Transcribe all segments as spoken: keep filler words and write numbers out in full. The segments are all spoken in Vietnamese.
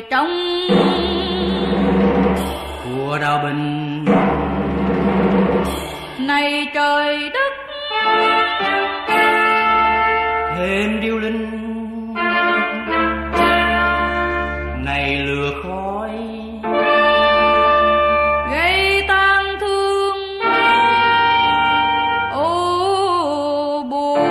trong của Đào Bình. Này trời đất thêm điêu linh, này lửa khói gây tang thương, ô buồn.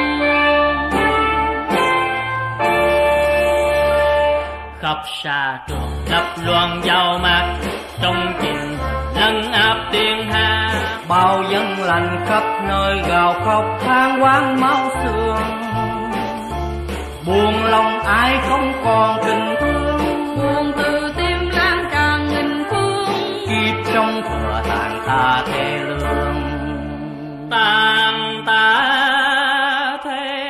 Khắp xa trường lập loạn giàu mạc, trong trình lấn áp thiên hạ. Bao dân lành khắp nơi gào khóc than oán máu xương, buồn lòng ai không còn tình thương, buồn từ tim lan tràn nghìn phương. Kiếp trong thừa tàn ta thê lương, tàn ta thê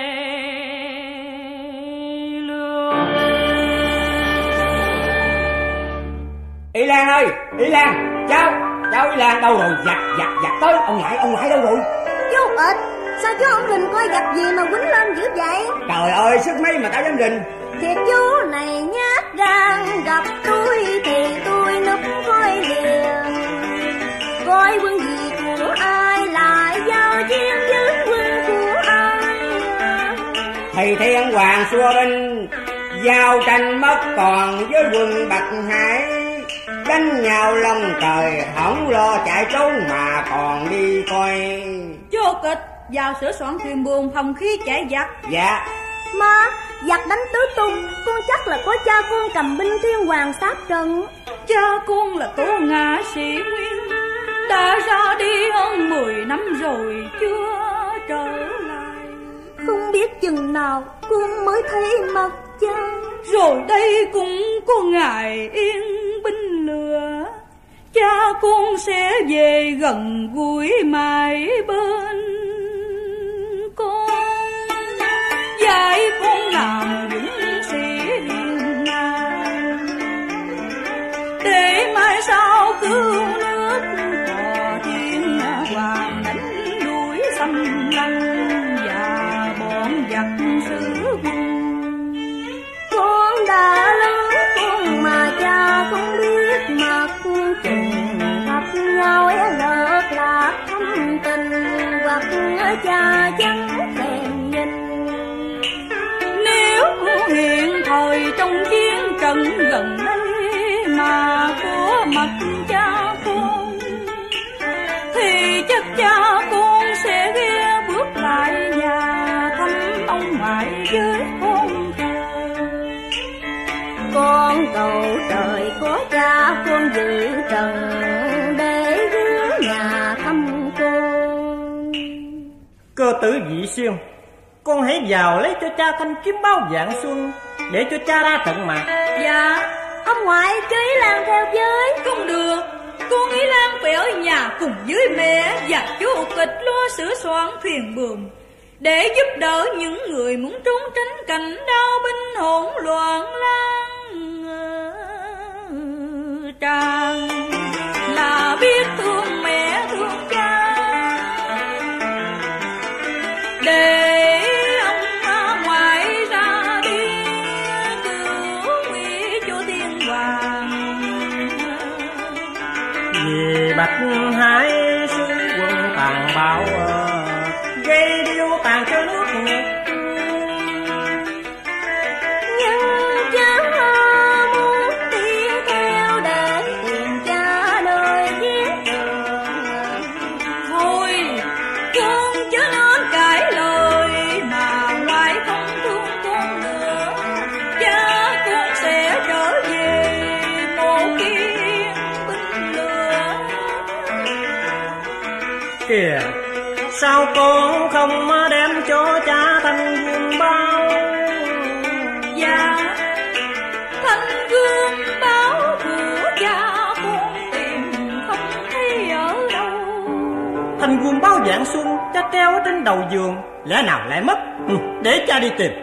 lương. Y Lan ơi, Y Lan, cháu cháu Y Lan đâu rồi? Giặc giặc giặc tới, ông ngoại ông ngoại đâu rồi? Chú Ịch, sao chú không rình coi gặp gì mà quýnh lên dữ vậy? Trời ơi, sức mấy mà tao dám rình. Thiệt chú này nhát gan, gặp tôi thì tôi núp coi liền. Coi quân gì của ai lại giao chiến với quân của ai. Thầy Thiên Hoàng xua binh, giao tranh mất còn với quân Bạch Hải. Đánh nhau lông trời, không lo chạy trốn mà còn đi coi. Chú Kịch vào sửa soạn thuyền buồm phòng khí chạy giặc. Dạ. Má, giặc đánh tứ tung, con chắc là có cha con cầm binh Thiên Hoàng sát trận. Cha con là Tô Ngã Sĩ Nguyên, đã ra đi hơn mười năm rồi chưa trở lại. Không biết chừng nào con mới thấy mặt cha. Rồi đây cũng có ngày yên binh lửa, cha con sẽ về gần gũi mãi bên con, dạy con làm dũng sĩ hiền ngang, để mai sau cứu nước có thiên hoàng đánh đuổi xâm lăng và bọn giặc xứ quân. Con đã lớn con mà cha không biết mặt chừng gặp nhau lợt lạc thâm tình, hoặc cha chẳng thèm nhìn. Nếu hiện thời trong chiến trận gần đây mà có mặt cha con, thì chắc cha con sẽ ghé bước lại nhà thăm ông ngoại với con trời. Con cầu trời có cha con dự trần, để ghé nhà thăm con. Cơ tử Dị Xuyên, con hãy vào lấy cho cha thanh kiếm báo Vạn Xuân, để cho cha ra trận mà. Dạ. Ông ngoại cho Ý Lan theo với. Không được, con Ý Lan phải ở nhà cùng với mẹ và chú Kịch lo sửa soạn thuyền buồm, để giúp đỡ những người muốn trốn tránh cảnh đao binh hỗn loạn lan tràn, là biết thương mẹ thương cha. Để ông ngoại ra đi cứu nguy cho thiên hoàng, vì Bạch Hải sứ quân tàn bạo, gây điêu tàn cho nước Nhật. Nhưng cha muốn đi theo để tìm cha nơi giết đường. Thôi con chớ nên cãi lời mà ngoại không thương con nữa, cha con sẽ trở về một kiên binh lửa. Kìa, sao con không đem cho cha thanh gương báo? Dạ, thanh gương báo của cha con tìm không thấy ở đâu. Thanh gương báo Vạn Xuân cha treo ở trên đầu giường, lẽ nào lại mất? Ừ, để cha đi tìm.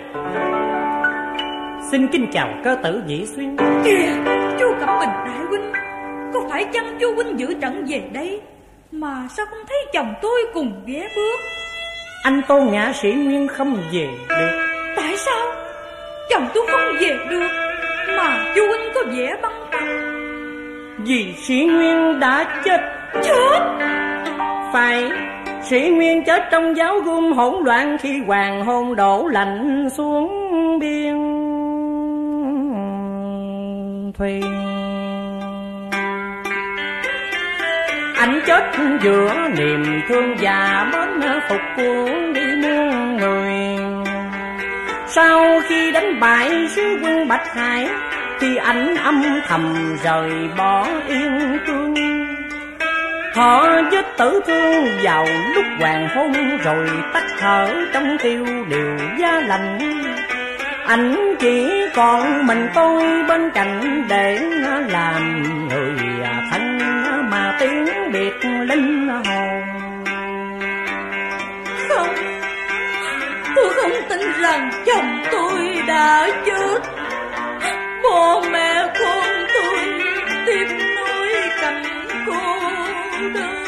Xin kính chào cơ tử Dị Xuyên. Kìa, chú Cẩm Bình đại huynh, có phải chăng chú huynh giữ trận về đây mà sao không thấy chồng tôi cùng ghé bước? Anh Tô Ngã Sĩ Nguyên không về được. Tại sao chồng tôi không về được Mà chú huynh có vẻ băn khoăn. Vì Sĩ Nguyên đã chết. Chết? Phải, Sĩ Nguyên chết trong giáo gươm hỗn loạn khi hoàng hôn đổ lạnh xuống biên thuyền. Anh chết giữa niềm thương và mến phục cuốn đi muôn người. Sau khi đánh bại sứ quân Bạch Hải thì anh âm thầm rời bỏ Yên Cương. Họ vết tử thương vào lúc hoàng hôn rồi tắt thở trong tiêu điều giá lạnh. Anh chỉ còn mình tôi bên cạnh để làm người thân mà tiếng biệt linh hồn. Không, tôi không tin rằng chồng tôi đã chết. Bố mẹ con tôi tiếp nối cảnh cô đơn.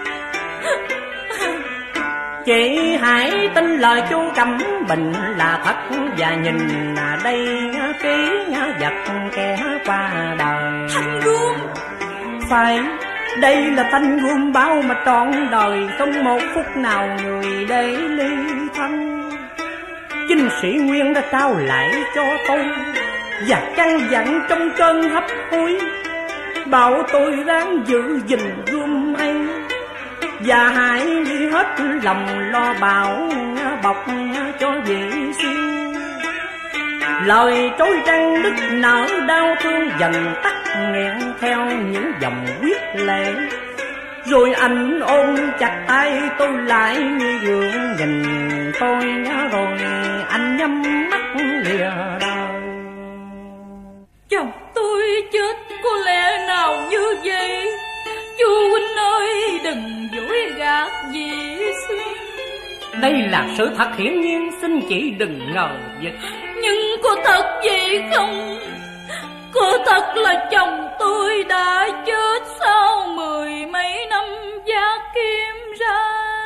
Chị hãy tin lời chú Cẩm Bình là thật, và nhìn đây ký vật kẻ qua đời. Thanh gươm. Phải, đây là thanh gươm báo mà trọn đời không một phút nào người để ly thân. Chính Sĩ Nguyên đã trao lại cho tôi và căn dặn trong cơn hấp hối, bảo tôi ráng giữ gìn gươm ấy và hãy đi hết lòng lo bảo bọc cho dễ xin. Lời trối trăng đứt nở đau thương dần tắt nghẹn theo những dòng quyết lệ. Rồi anh ôm chặt tay tôi lại như gượng nhìn tôi, rồi anh nhắm mắt lìa đời. Chồng tôi chết có lẽ nào như vậy? Chú huynh ơi đừng dối gạt gì xuyên. Đây là sự thật hiển nhiên, xin chị đừng ngờ vực. Nhưng có thật vậy không? Có thật là chồng tôi đã chết sau mười mấy năm vác kiếm ra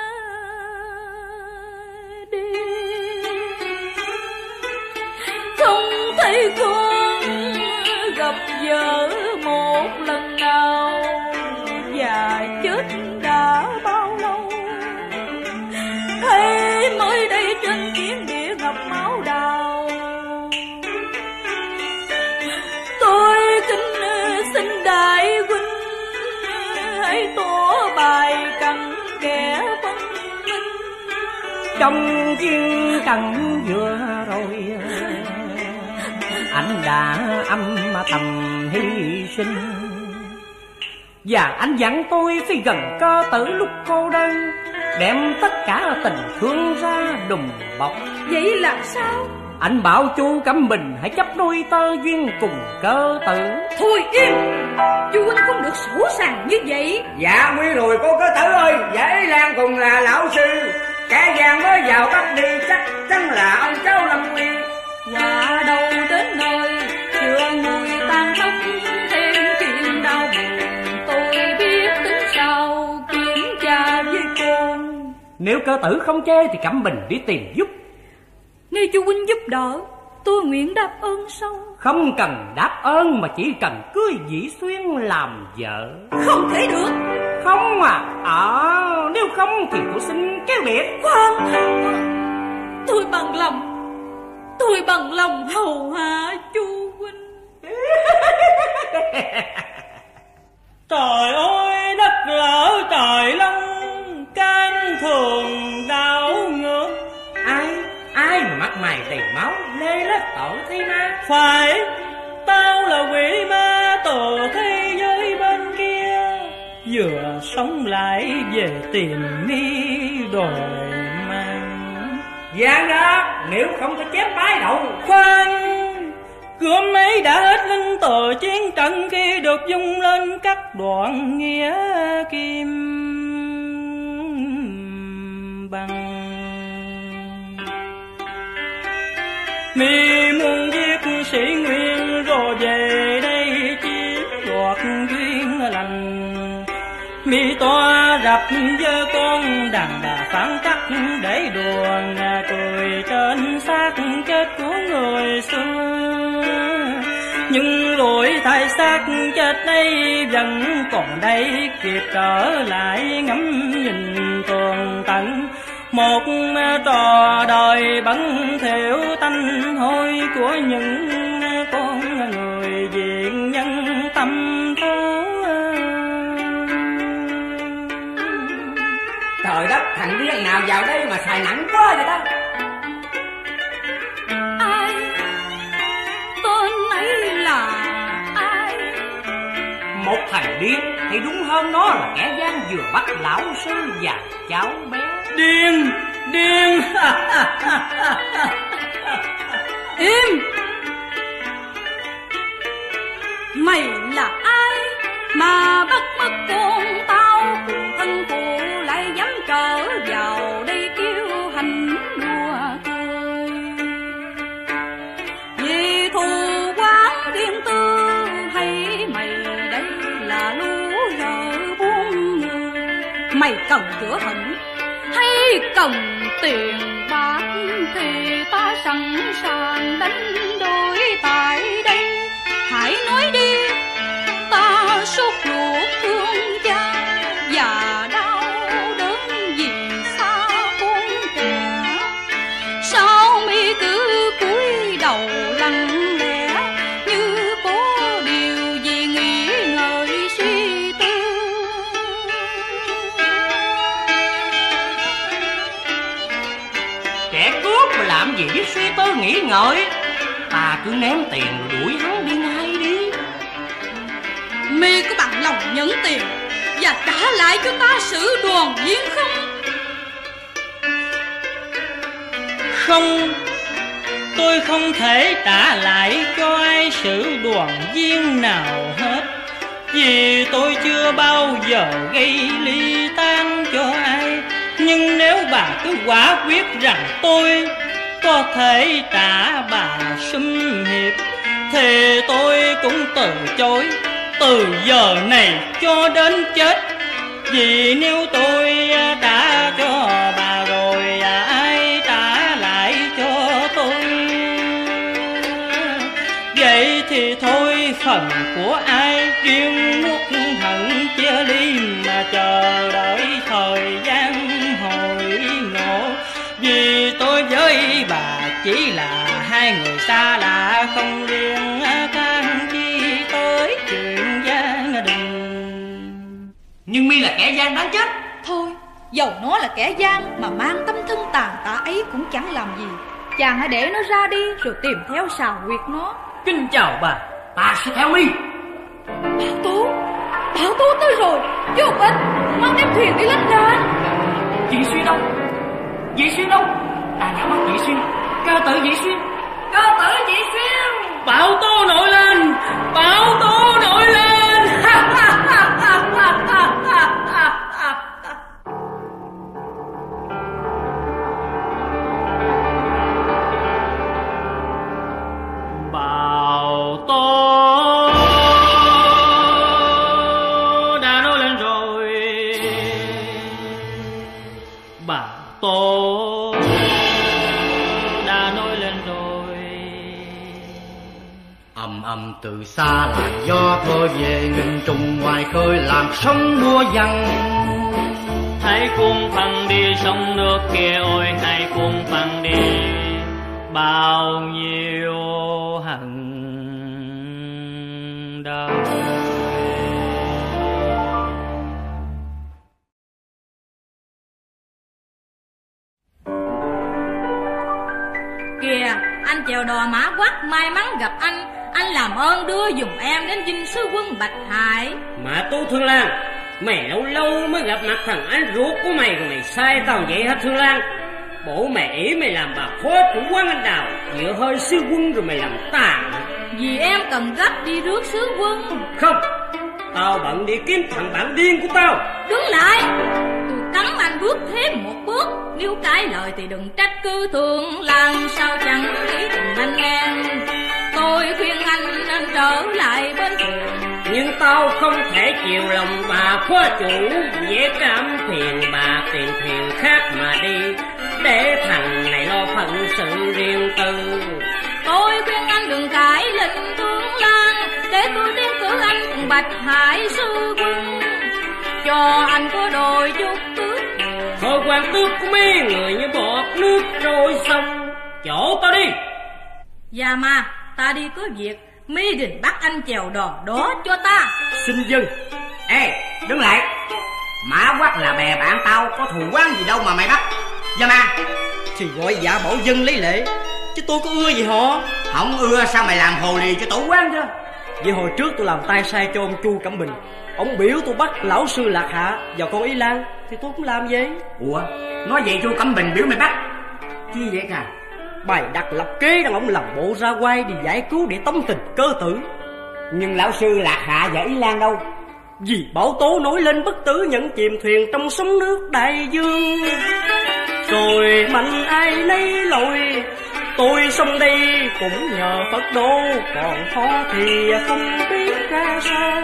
đi? Không thấy con gặp vợ một lần nào, và chết đã bao lâu? Thế mới đây trên chiến địa ngập máu đào. Tôi kính xin đại huynh hãy tỏ bài cặn kẻ phân minh. Trong chiến trận vừa rồi anh đã âm thầm hy sinh, và anh dặn tôi phải gần cơ tử lúc cô đơn, đem tất cả tình thương ra đùm bọc. Vậy là sao? Anh bảo chú Cẩm Bình hãy chấp đôi tơ duyên cùng cơ tử. Thôi im, chú huynh không được sổ sàng như vậy. Dạ nguy rồi cô cơ tử ơi, dạ ý Lan cùng là lão sư. Kẻ gian mới vào bắt đi chắc chắn là ông cháu Lâm Nguy. Qua đâu đến nơi chưa nguôi tan khóc, thêm chuyện đau buồn tôi biết tính sao kiểm tra với con. Nếu cơ tử không chê thì Cẩm Bình đi tìm giúp. Nếu chú huynh giúp đỡ, tôi nguyện đáp ơn sau. Không cần đáp ơn mà chỉ cần cưới Dĩ Xuyên làm vợ. Không thể được. Không à, à nếu không thì tôi xin kéo biệt. Khoan, tôi bằng lòng, tôi bằng lòng hầu hạ chú huynh. Trời ơi đất lỡ trời long, can thường đảo ngược. Ai, ai mà mắt mày đầy máu, lê lết tội thế na? Phải, tao là quỷ ma từ thế giới bên kia, vừa sống lại về tìm mi đòi mang. Dạ đó, nếu không có chép bái đậu. Khoan, cướm ấy đã hết linh tờ chiến trận khi được dung lên các đoạn nghĩa kim bằng. Mi muốn giết Sĩ Nguyên rồi về đây chiếm đoạt duyên lành. Mi toa rập với con đàn bà phản cách để đùa cười trên xác chết của người xưa. nhưng rồi thay xác chết đây vẫn còn đây, kịp trở lại ngắm nhìn tường tận một trò đời bẩn thỉu tanh hôi của những con người diện nhân tâm thố. Trời đất, thằng điên nào vào đây mà xài nặng quá vậy đó? Ai? Tên ấy là ai? Một thằng điên, thì đúng hơn nó là kẻ gian vừa bắt lão sư và cháu bé. Điên, điên. Im! Mày là ai mà bắt mất con tao cùng thân phụ, lại dám trở vào đây kêu hành đùa cười? Vì thù quán riêng tư hay mày đây là lũ vợ buôn người? Mày cần chữa hận hay cần tiền bạc thì ta sẵn sàng đánh đổi tại đây. Hãy nói đi, ta sốt ruột thương cha và đau đớn vì xa con trẻ. Sao mi cứ cúi đầu lặng lẽ như có điều gì nghĩ ngợi suy tư? Kẻ cướp mà làm gì biết suy tư nghĩ ngợi, ta cứ ném tiền rồi đuổi hắn đi ngay đi. Mi có bằng lòng nhận tiền và trả lại cho ta sự đoàn viên không? Không, tôi không thể trả lại cho ai sự đoàn viên nào hết, vì tôi chưa bao giờ gây ly tan cho ai. Nhưng nếu bà cứ quả quyết rằng tôi có thể trả bà xâm hiệp, thì tôi cũng từ chối từ giờ này cho đến chết. Vì nếu tôi trả cho bà rồi, ai trả lại cho tôi? Vậy thì thôi, phần của ai riêng nuốt hận chia ly mà chờ đợi thời gian hồi ngộ. Vì tôi với bà chỉ là hai người xa lạ, không liên can chi tới chuyện gia đình. Nhưng mi là kẻ gian đáng chết. Thôi, dầu nó là kẻ gian mà mang tâm thân tàn tạ ấy cũng chẳng làm gì. Chàng hãy để nó ra đi rồi tìm theo sào huyệt nó. Kính chào bà, ta sẽ theo mi. Bảo Tố, Bảo Tố tới rồi. Vô Bích, mang đem thuyền đi lách ra. Chị Xuyên đâu? Chị Xuyên đâu? Ta nhắm mắt chị Xuyên. Ca tử chị Xuyên. Ca tử chị Xuyên. Bảo Tố nổi lên, Bảo Tố nổi lên. Bảo Tố đã nổi lên rồi. Bảo Tố đã nổi lên rồi. Âm âm từ xa làn gió thổi về, nghìn trùng ngoài khơi làm sóng mùa dằn. Hãy cùng phăng đi sông nước kia ôi, hãy cùng phăng đi bao nhiêu hận đau. Kìa, anh chèo đò Mã Quắc may mắn gặp anh. Anh làm ơn đưa dùm em đến dinh sứ quân Bạch Hải. Mà Tú Thương Lan, mày lâu lâu mới gặp mặt thằng anh ruột của mày rồi mày sai tao vậy hả Thương Lan? Bộ mày ỷ mày làm bà phó chủ quán anh Đào, dựa hơi sứ quân rồi mày làm tàn. Vì em cần gấp đi rước sứ quân. Không, tao bận đi kiếm thằng bạn điên của tao. Đứng lại, tôi cấm anh bước thêm một bước. Nếu cãi lời thì đừng trách cứ Thương Lan, sao chẳng nghĩ tình anh em. Tôi khuyên anh nên trở lại bên thuyền. Nhưng tao không thể chiều lòng bà phó chủ, dễ cảm phiền bà tìm thuyền khác mà đi, để thằng này lo phận sự riêng tư. Tôi khuyên anh đừng cãi lệnh Thương Lan, để tôi tiến cử anh cùng Bạch Hải sư quân, cho anh có đôi chút tước. Thôi quan tước của mấy người như bọt nước trôi sông, chỗ tao đi. Dạ mà ta đi có việc, mi định bắt anh chèo đò đó cho ta. Xin dâng. Ê, đứng lại. Mã Quắc là bè bạn tao, có thù oán gì đâu mà mày bắt. Dạ mà. Thì gọi dạ bảo dân lấy lễ, chứ tôi có ưa gì họ. Không ưa sao mày làm hồ lì cho tổ quán chứ? Vậy hồi trước tôi làm tay sai cho ông Chu Cẩm Bình, ông biểu tôi bắt lão sư Lạc Hạ và con Ý Lan, thì tôi cũng làm vậy. Ủa, nói vậy Chu Cẩm Bình biểu mày bắt chi vậy cả? Bài đặt lập kế đang ông làm bộ ra quay đi giải cứu để tống tình cơ tử. Nhưng lão sư Lạc Hạ và Ý Lan đâu? Vì bão tố nổi lên bất tử nhận chìm thuyền trong sóng nước đại dương. Rồi mạnh ai nấy lội, tôi xong đây cũng nhờ Phật độ, còn họ thì không biết ra sao.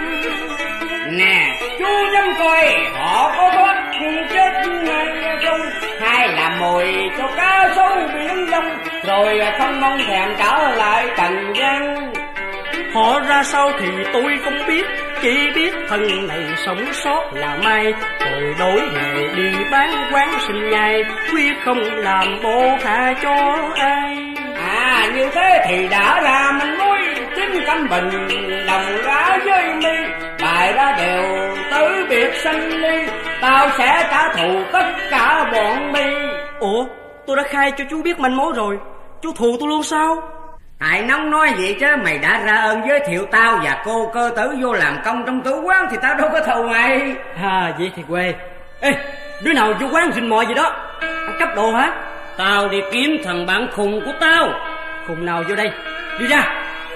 Nè, chú dám coi họ có thoát chết hay không, hay là mồi cho cá sấu biển đông, rồi không mong thèm trở lại trần gian. Họ ra sao thì tôi không biết, chỉ biết thân này sống sót là may, rồi đổi nghề đi bán quán sinh nhai, quyết không làm bộ hạ cho ai. À, như thế thì đã ra mình mối, chính Cẩm Bình đồng ra với mi, bài ra đều tứ biệt sanh ly, tao sẽ trả thù tất cả bọn mi. Ủa, tôi đã khai cho chú biết manh mối rồi, chú thù tôi luôn sao? Tại nóng nói vậy chứ mày đã ra ơn giới thiệu tao và cô cơ tử vô làm công trong tử quán thì tao đâu có thù mày. À, vậy thì quê. Ê, đứa nào vô quán rình mò gì đó, ăn cắp đồ hả? Tao đi kiếm thằng bạn khùng của tao. Khùng nào vô đây, đi ra.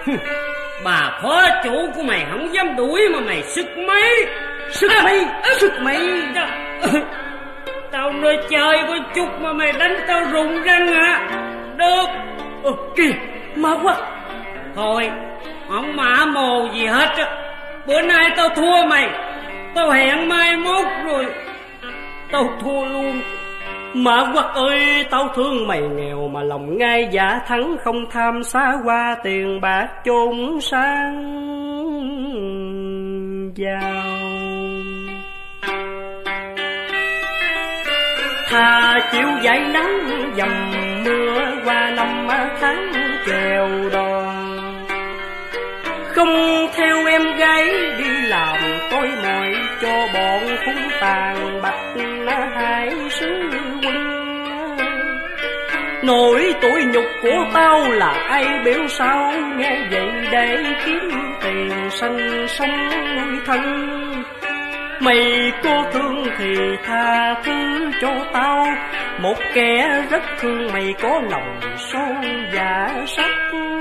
Bà phó chủ của mày không dám đuổi mà mày sức mấy. Sức mấy, sức mấy. Tao nói chơi có chút mà mày đánh tao rụng răng hả? Được. Ờ, kìa, ma quá. Thôi, không mã mồ gì hết á. Bữa nay tao thua mày, tao hẹn mai mốt rồi tao thua luôn. Mã Quắc ơi, tao thương mày nghèo mà lòng ngai dạ thắng, không tham xa qua tiền bạc chốn sang giàu. Thà chịu dãi nắng dầm mưa qua năm tháng chèo đò, không theo em gái đi làm tối mỏi cho bọn phúng tàn bạch hai sứ quân. Nỗi tủi nhục của tao là ai biểu sao, nghe vậy để kiếm tiền sanh sống nuôi thân. Mày cô thương thì tha thứ cho tao, một kẻ rất thương mày có lòng son dạ sắc.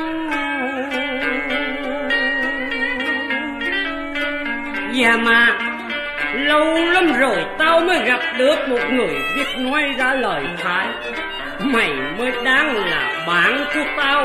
Dạ mà lâu lắm rồi tao mới gặp được một người biết nói ra lời phải. Mày mới đáng là bạn của tao.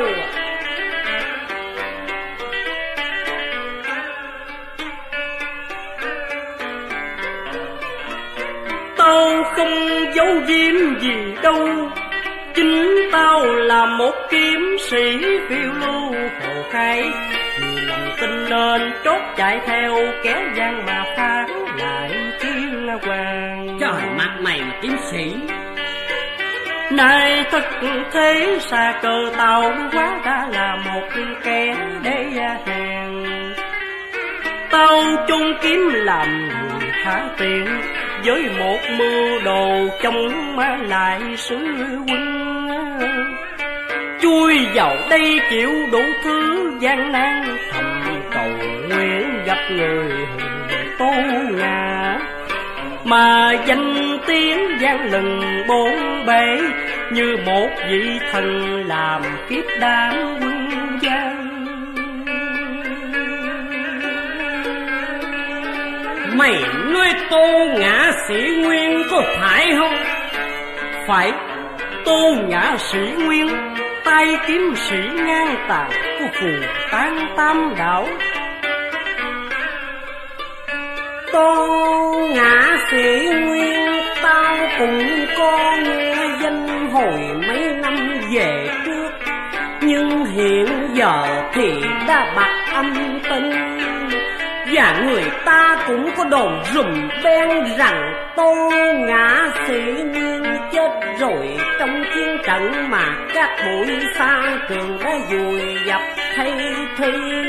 Tao không giấu giếm gì đâu, chính tao là một kiếm sĩ phiêu lưu hồ khai. Vì lòng tin nên chốt chạy theo kẻ gian mà phá lại chiến hoàng. Trời mặt mày mà kiếm sĩ. Nay thật thế xa cờ tao quá đã là một kẻ để hèn. Tao chung kiếm làm người há tiền, với một mưu đồ chống lại sứ quân. Chui vào đây chịu đủ thứ gian nan, thầm cầu nguyện gặp người Tô Ngà. Mà danh tiếng gian lừng bốn bể, như một vị thần làm kiếp đáng quân gian. Mày nói Tô Ngã Sĩ Nguyên có phải không? Phải, Tô Ngã Sĩ Nguyên, tay kiếm sĩ ngang tàn của phù tán tam đảo. Tô Ngã Sĩ Nguyên tao cũng có nghe danh hồi mấy năm về trước, nhưng hiện giờ thì đã bạc âm tình. Và người ta cũng có đồn rùm beng rằng Tô Ngã Sĩ Nguyên chết rồi trong chiến trận mà các bụi xa trường đã vùi dập thay thi.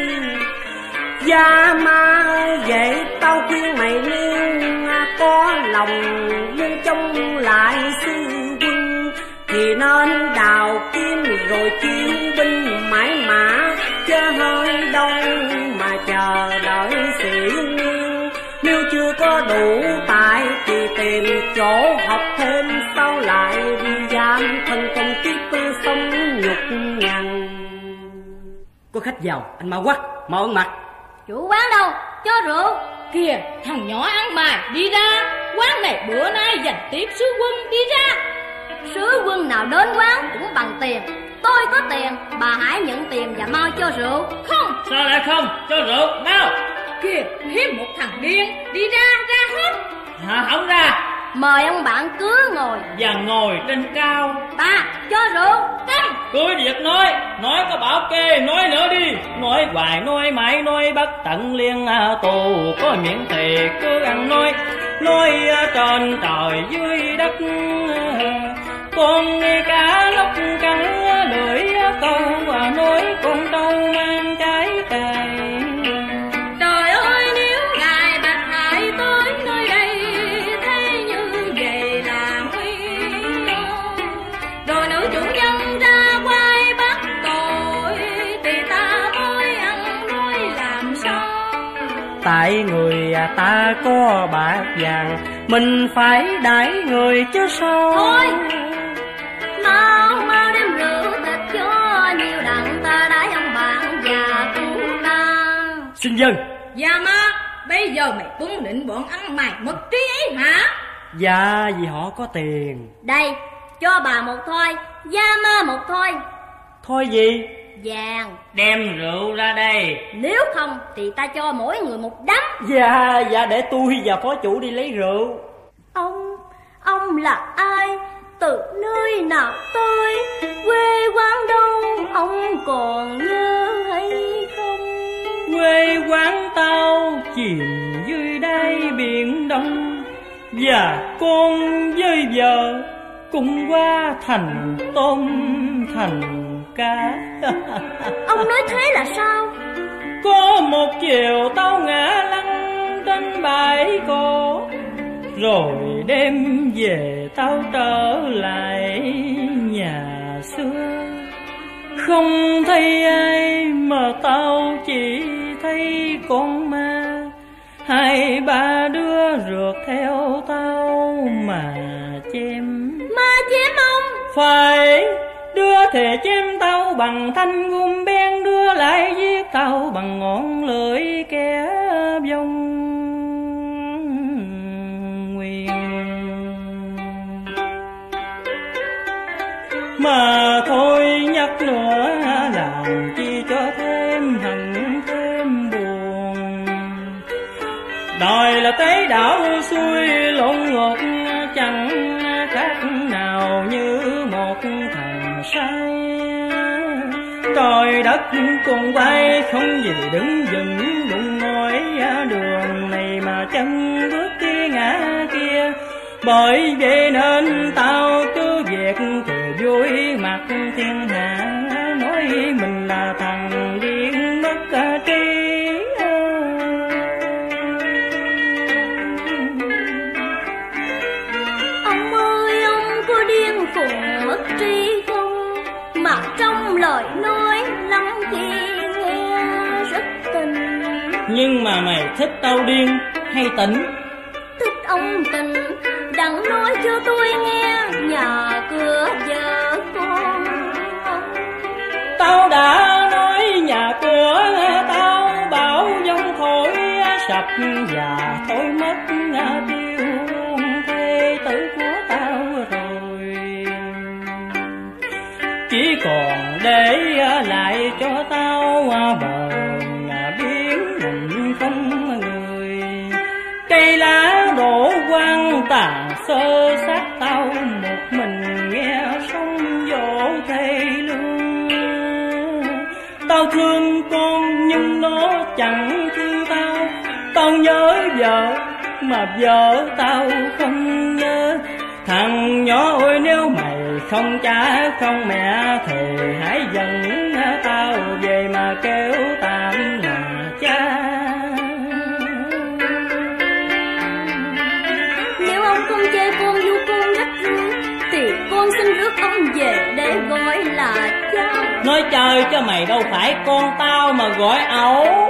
Gia Ma vậy tao khuyên mày nên có lòng nhưng trông lại sư quân, thì nên đào kiếm rồi chiến binh mãi mã, chớ hơi đông mà chờ đợi Sĩ Nguyên. Nếu chưa có đủ tại thì tìm chỗ học thêm, sau lại đi giam thân công kiếp sống nhục nhằn. Có khách vào, anh mau quát, mau ăn mặt. Chủ quán đâu? Cho rượu. Kìa, thằng nhỏ ăn mày, đi ra. Quán này bữa nay dành tiếp sứ quân, đi ra. Sứ quân nào đến quán cũng bằng tiền. Tôi có tiền, bà hãy nhận tiền và mau cho rượu. Không. Sao lại không? Cho rượu, nào. Kìa, hiếp một thằng điên, đi ra, ra hết. Hả, không ra. Mời ông bạn cứ ngồi. Và ngồi trên cao. Ta cho rượu. Câm. Cứ việc nói, nói có bảo kê, nói nữa đi. Nói hoài nói mãi nói bất tận liên tù. Có miệng thì cứ ăn nói, nói trên trời dưới đất. Con nghe cả lúc cắn lưỡi câu nói con đâu mang trái cày. Trời ơi, nếu ngài bạch hại tới nơi đây, thế như vậy là nguy. Rồi nữ chủ nhân ra quay bắt tội, thì ta mới ăn nói làm sao. Tại người ta có bạc vàng, mình phải đãi người chứ sao. Thôi, mau mau đem rượu thịt cho nhiều đặng ta đãi ông bạn già của ta. Xin dân. Dạ Ma, bây giờ mày cũng định bọn ăn mày mất trí ấy hả? Dạ, vì họ có tiền. Đây, cho bà một thôi, Gia Ma một thôi. Thôi gì? Vàng. Đem rượu ra đây. Nếu không thì ta cho mỗi người một đấm. Dạ, dạ để tôi và phó chủ đi lấy rượu. Ông, ông là ai? Từ nơi nào tới? Quê quán đâu? Ông còn nhớ hay không? Quê quán tao chìm dưới đáy biển Đông, và con với vợ cùng qua thành tôm thành cá. Ông nói thế là sao? Có một chiều tao ngã lăn trên bãi cỏ, rồi đêm về tao trở lại nhà xưa. Không thấy ai mà tao chỉ thấy con ma, hai ba đứa rượt theo tao mà chém. Ma chém ông? Phải, đứa thề chém tao bằng thanh gươm beng, đưa lại giết tao bằng ngọn lưỡi kẻ vong nguyên. Mà thôi nhắc nữa làm chi cho thêm hận thêm buồn. Đời là tế đảo xuôi lộn ngột, chẳng khác nào như một thằng say. Trời đất cùng quay không gì đứng dừng, đụng ngồi đường này mà chân bước kia ngã kia. Bởi vậy nên tao cứ việc thì vui mặt thiên hạ, nói mình là thằng điên mất trí. Ông ơi, ông có điên khùng mất trí không? Mà trong lời nói lắm khi nghe rất tình. Nhưng mà mày thích tao điên hay tỉnh? Thích ông tình, đặng nói cho tôi nghe nhà cửa vợ con. Tao đã nói nhà cửa tao bảo dông thổi sập, và thôi mất tiêu thê tử của tao rồi. Chỉ còn để lại cho tao bờ biển mình không người. Cây lá đổ quang tàn sơ sát tao một mình nghe sóng vỗ thê lương. Tao thương con nhưng nó chẳng thương tao. Tao nhớ vợ mà vợ tao không nhớ. Thằng nhỏ ơi, nếu mày không cha không mẹ thì hãy dẫn tao về mà kêu tạm là cha. Nếu ông không chê con vu con rách rưới thì con xin rước ông về để gọi là cha. Nói chơi cho mày đâu phải con tao mà gọi ẩu.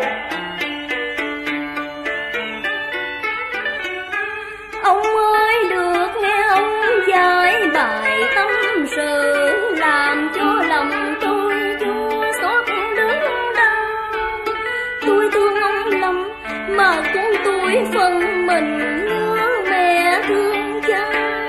Ông ơi, được nghe ông giải bài tâm sự, làm cho lòng tôi chua xót đớn đau. Tôi thương ông lắm mà con tôi phần mình như mẹ thương cha.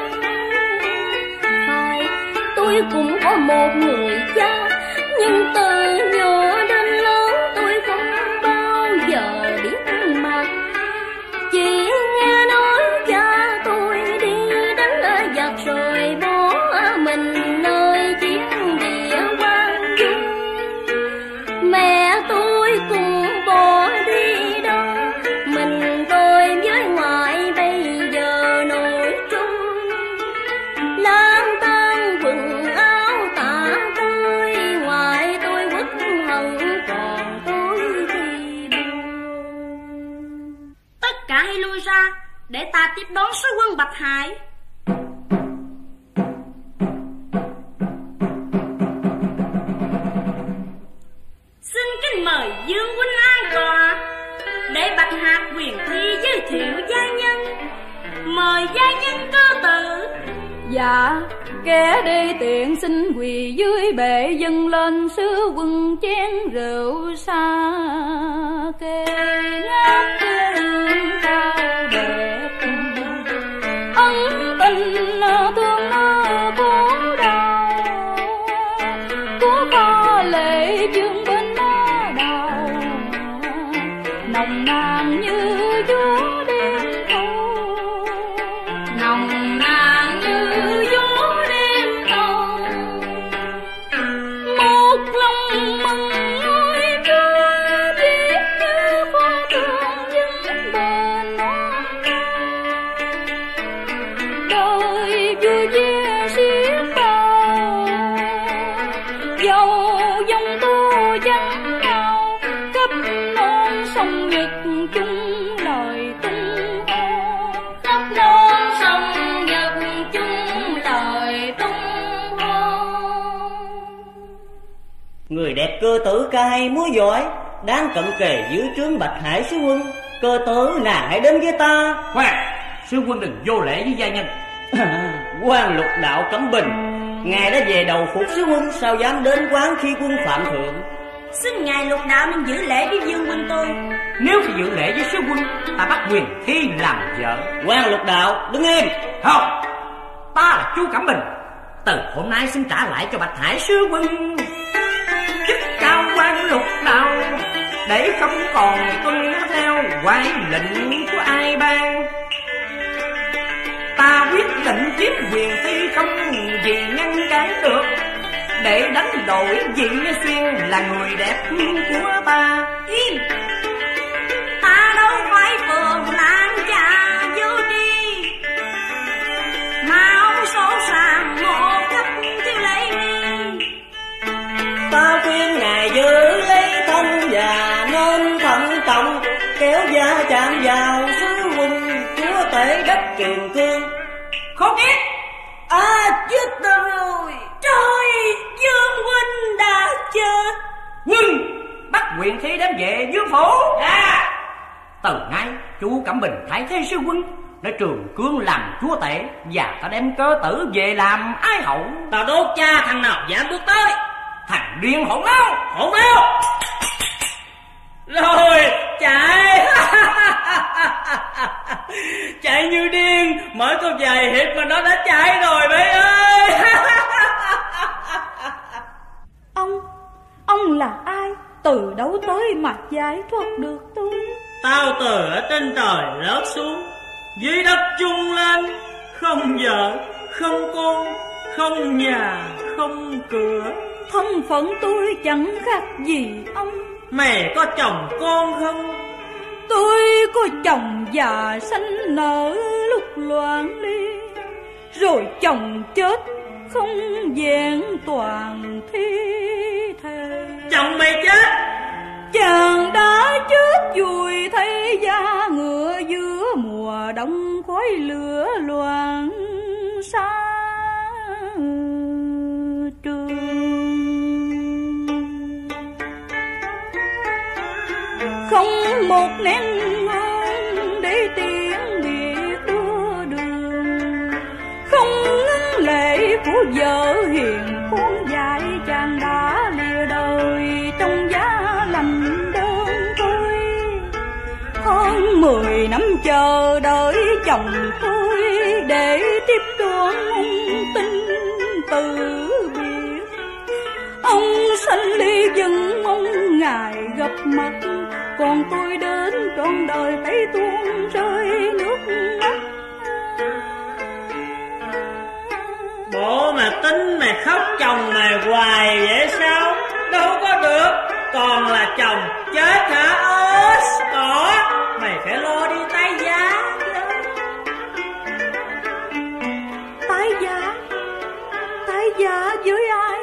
Phải, tôi cũng có một người cha, nhưng từ nhỏ đến lớn tôi không bao giờ biết mặt. Chỉ nghe nói cha tôi đi đánh giặc rồi bỏ mình nơi chiến địa Quang Trung. Mẹ tôi cũng bỏ đi đâu, mình tôi với ngoại bây giờ nổi trung. Lang tan quần áo tả tơi, ngoại tôi quất hận còn tôi thì buồn. Tất cả hãy lui ra để ta tiếp đón sứ quân Bạch Hải. Xin kính mời Dương huynh an tọa để Bạch Hạc quyền thi giới thiệu gia nhân. Mời gia nhân cơ tự. Dạ, kẻ đi tiện xin quỳ dưới bệ dâng lên sứ quân chén rượu sa kê ngát hương cao đẹp. Ân tình thương nó cố đau, cố pha lệ dương bên má đào. Nồng nàn như gió đêm thâu, Nồng nàn như gió đêm thâu. một lòng mừng ngôi ca viết như pha thương vững bền non đời vui vẻ xiết bao. Dầu dòng tu vắng nhau khắp non sông Nhật chung lời tung hô. Khắp non sông Nhật chung lời tung hô. Người đẹp cơ tử ca hay múa giỏi, đáng cận kề dưới trướng Bạch Hải sứ quân. Cơ tử nàng hãy đến với ta. Khoan, sứ quân đừng vô lễ với gia nhân. Quan Lục Đạo Cẩm Bình, ngài đã về đầu phục sứ quân, sao dám đến quán khi quân phạm thượng? Xin ngài Lục Đạo nên giữ lễ với Dương huynh tôi. Nếu phải giữ lễ với sứ quân, ta bắt quyền thi làm vợ. Quan Lục Đạo đứng im. Không, ta là Chu Cẩm Bình, từ hôm nay xin trả lại cho Bạch Hải sứ quân chức cao quan Lục Đạo, để không còn tuân theo quái lệnh của ai ban. Ta quyết định chiếm quyền thi không gì ngăn cản được, để đánh đổi Dị Xuyên là người đẹp của ta. Im! Ta đâu phải phường lãng cha vô tri, mà ông sổ sàng một cấp tiêu lễ nghi. Ta khuyên ngài giữ lấy thân và nên thận trọng, kéo da chạm vào sứ quân chúa tể đất Kiền Cương. Khốn kiếp! À, chết ta rồi. Trời, Dương huynh đã chết. Quân bắt quyền thi đem về Dương phủ. Dạ. Từ nay Chu Cẩm Bình thay thế sư quân, để Trường Cương làm chúa tể, và ta đem Cơ Tử về làm ái hậu. Tao đốt cha thằng nào dám bước tới. Thằng điên hỗn máu, Hổ máu. Rồi chạy. Chạy như điên, mới có vài hiệp mà nó đã chạy rồi bé ơi. Ông, ông là ai? Từ đâu tới mà giải thoát được tôi? Tao từ ở trên trời rớt xuống, dưới đất chung lên, không vợ, không con, không nhà, không cửa. Thân phận tôi chẳng khác gì ông. Mày có chồng con không? Tôi có chồng già sanh nở lúc loạn ly, rồi chồng chết không vẹn toàn thi thể. Chồng mày chết? Chàng đã chết vùi thấy da ngựa giữa mùa đông khói lửa loạn xa trường. Không một nén hương để tiếng biệt đưa đường, không ngấn lệ của vợ hiền con dại chàng đã lìa đời trong giá lạnh đơn tôi. Hơn mười năm chờ đợi chồng tôi để tiếp đoán ung tin từ biệt. Ông sanh ly dân mong ngài gặp mặt, còn tôi đến trọn đời thấy tuôn rơi nước mắt. Bộ mà tính mày khóc chồng mày hoài vậy sao? Đâu có được, còn là chồng chết hả? Ớt có, mày phải lo đi tái giá. Tái giá? Tái giá với ai?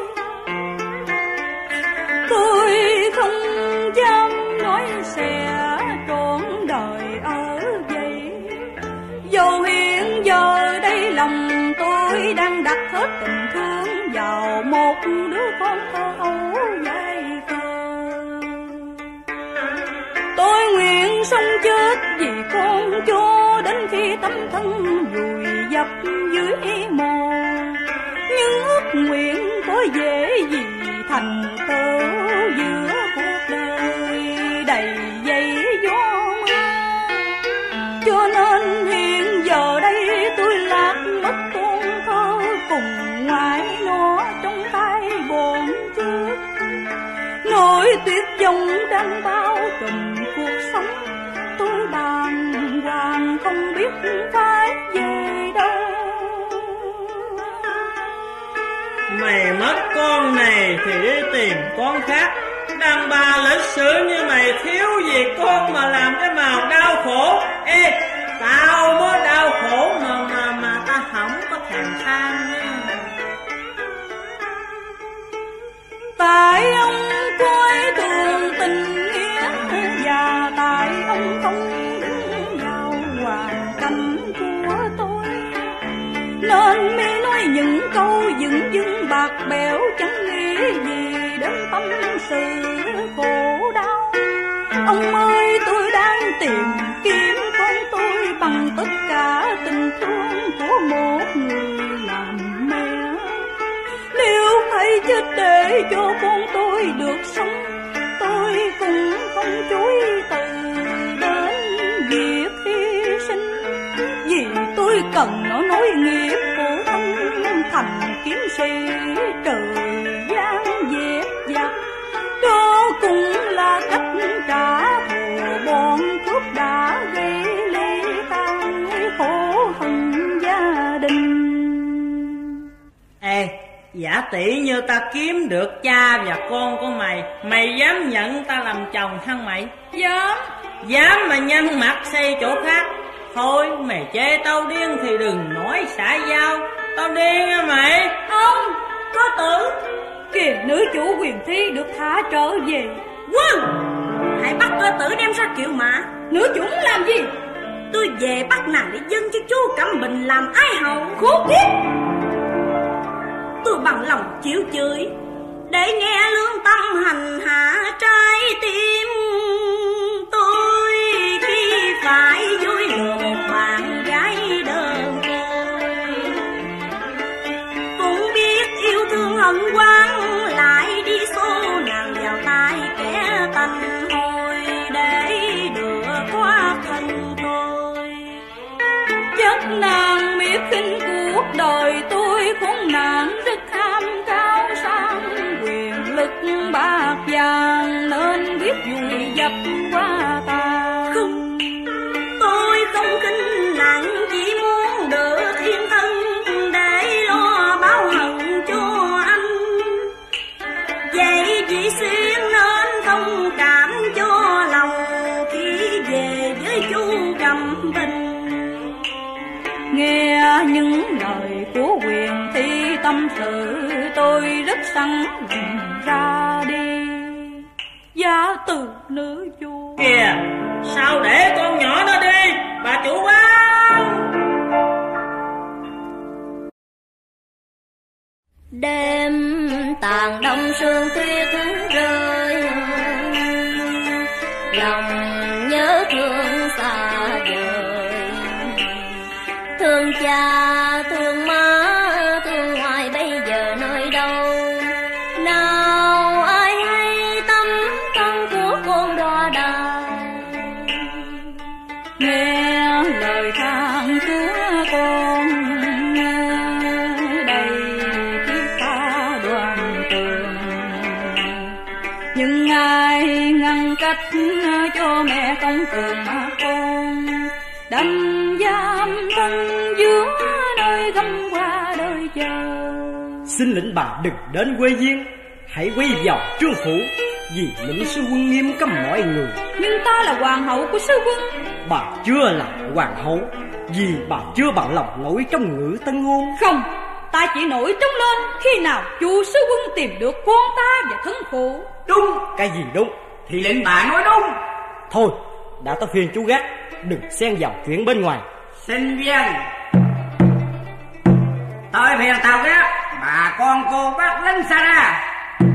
Tôi không dám nói sẽ trọn đời ở vậy. Dù hiện giờ đây lòng tôi đang đặt hết tình thương vào một đứa con thơ ấu dại khờ. Tôi nguyện sống chết vì con cho đến khi tấm thân vùi dập dưới mồ. Nhưng ước nguyện có dễ gì thành tựu giữa cuộc đời đầy dây gió mưa. Cho nên hiện giờ đây tôi lạc mất con thơ cùng ngoại nó trong tay bọn trước. Nỗi tuyết vong đang bao trùm cuộc sống, tôi bàng hoàng không biết phải về đâu. Mày mất con này thì đi tìm con khác. Đàn bà lịch sử như mày thiếu gì con mà làm cái màu đau khổ. Ê, tao mới đau khổ mà mà, mà ta không có thèm than nha. Tại ông coi thường tình nghĩa, và tại ông không đứng vào hoàn cảnh của tôi, nên mới nói những câu dửng dưng bạc bẽo chẳng nghĩ gì đến tâm sự khổ đau. Ông ơi, tôi đang tìm kiếm con tôi bằng tất cả tình thương của một người làm mẹ. Nếu phải chết để cho con tôi được sống, tôi cũng không chối từ đến việc hy sinh. Vì tôi cần nó nối nghiệp của thân thành kiếm sĩ trời gian dẹp dặt. Đó cũng là cách trả thù bọn cướp đã gây ly tan khổ hận gia đình. Ê, giả tỷ như ta kiếm được cha và con của mày, mày dám nhận ta làm chồng hăng mày? Dám. Dám mà nhăn mặt xây chỗ khác. Thôi mày chê tao điên thì đừng nói xã giao. Tao điên á mày. Ông, có tử. Kìa, nữ chủ Quyền Thi được thả trở về. Quân, hãy bắt cơ tử đem ra kiệu mã. Nữ chủ muốn làm gì? Tôi về bắt nàng để dâng cho chú Cẩm Bình làm ái hậu. Khốn kiếp. Tôi bằng lòng chịu chửi để nghe lương tâm hành hạ trái tim tôi khi phải dối lừa một bạn gái đơn côi. Cũng biết yêu thương hận quán, lại đi xô nàng vào tay kẻ tanh hôi để đưa thoát thân tôi. Chết nàng biết khinh cuộc đời tôi, khốn nạn rất tham cao sang quyền lực bạc vàng, nên biết vùi dập qua ta. Không, tôi không khinh nặng, chỉ muốn được yên thân để lo báo hận cho anh. Vậy chỉ xuyên nên thông cảm tình. Nghe những lời của Huyền Thi tâm sự, tôi rất sẵn lòng ra đi giá từ nữ vua. Kìa, sao để con nhỏ nó đi, bà chủ báo. Đêm tàn đông sương tuyết rơi, lòng nhớ thương xa vời. Thương cha, thương má, thương ngoại bây giờ nơi đâu? Nào ai hay tâm thân của con đò đào. Nghe lời than của con đầy thiết tha đoàn tường, nhưng ai ngăn cách cho mẹ không cường mà con đâm giam thân giữa nơi găm qua đời chờ. Xin lệnh bà đừng đến quê viên, hãy quay vào trương phủ, vì lệnh sư quân nghiêm cấm mọi người. Nhưng ta là hoàng hậu của sư quân. Bà chưa là hoàng hậu, vì bà chưa bằng lòng nổi trong ngự tân ngôn. Không, ta chỉ nổi trống lên khi nào chu sư quân tìm được con ta và thân phụ. Đúng. Cái gì đúng? Thì lệnh bà nói đúng. Thôi, đã tới phiên chú gác, đừng xen vào chuyện bên ngoài. Xin viên. Tới phiên tao gác, bà con cô bác lính xa ra.